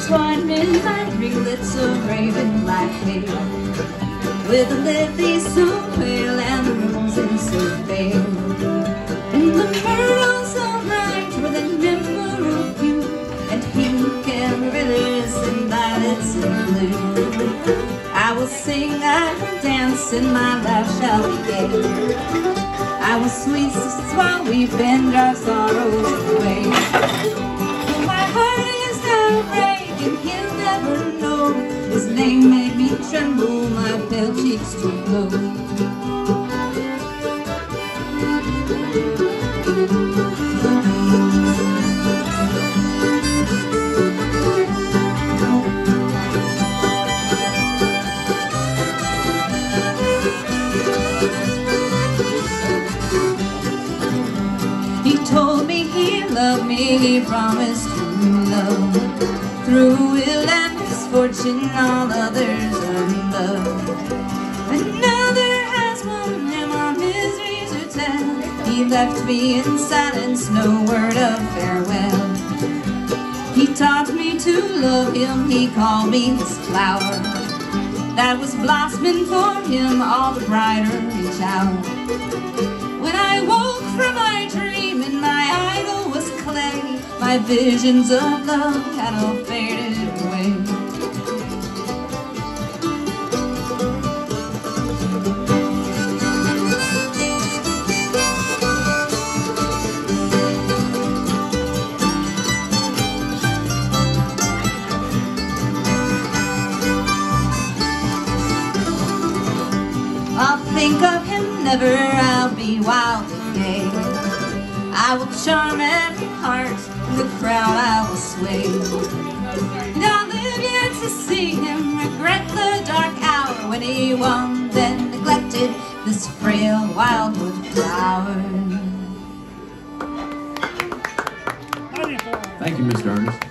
Twine midnight ringlets of raven black hair, with the lilies so pale and the roses so fair, and the myrtle so bright with a nymph of hue, and pink and rivers and violets and blue. I will sing, I will dance, and my life shall be gay. I will sweet sisters while we bend our sorrows away. But my heart is now breaking, he'll never know. His name made me tremble, my pale cheeks to glow. He told me he loved me, he promised to love. Through ill and misfortune, all others unloved. Another has won him, our miseries are tell. He left me in silence, no word of farewell. He taught me to love him, he called me his flower, that was blossoming for him all the brighter each hour. When I woke from my dream and my idol was clay, my visions of love had all faded away. I'll think of him never, I'll be wild and gay. I will charm every heart, in the crowd I will sway. And I'll live yet to see him regret the dark hour when he won, then neglected this frail wildwood flower. Thank you, Mr. Ernest.